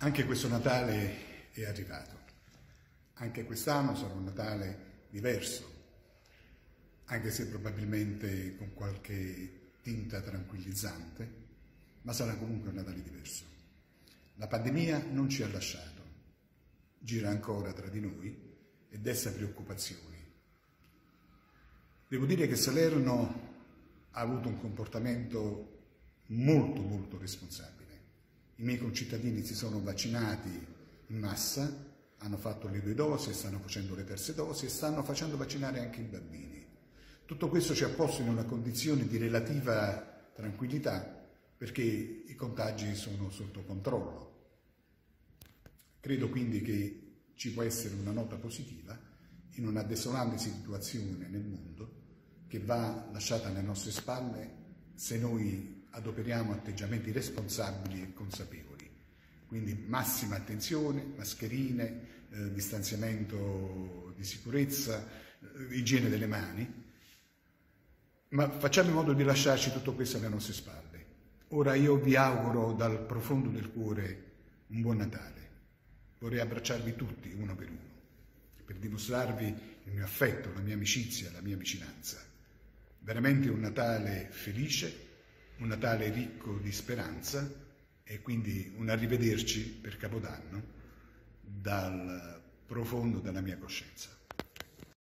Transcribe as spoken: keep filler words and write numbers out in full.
Anche questo Natale è arrivato, anche quest'anno sarà un Natale diverso, anche se probabilmente con qualche tinta tranquillizzante, ma sarà comunque un Natale diverso. La pandemia non ci ha lasciato, gira ancora tra di noi e desta preoccupazioni. Devo dire che Salerno ha avuto un comportamento molto molto responsabile. I miei concittadini si sono vaccinati in massa, hanno fatto le due dosi, stanno facendo le terze dosi e stanno facendo vaccinare anche i bambini. Tutto questo ci ha posto in una condizione di relativa tranquillità perché i contagi sono sotto controllo. Credo quindi che ci può essere una nota positiva in una desolante situazione nel mondo che va lasciata alle nostre spalle se noi adoperiamo atteggiamenti responsabili e consapevoli. Quindi massima attenzione, mascherine, eh, distanziamento di sicurezza, eh, igiene delle mani, ma facciamo in modo di lasciarci tutto questo alle nostre spalle. Ora io vi auguro dal profondo del cuore un buon Natale. Vorrei abbracciarvi tutti uno per uno, per dimostrarvi il mio affetto, la mia amicizia, la mia vicinanza. Veramente un Natale felice, un Natale ricco di speranza e quindi un arrivederci per Capodanno dal profondo della mia coscienza.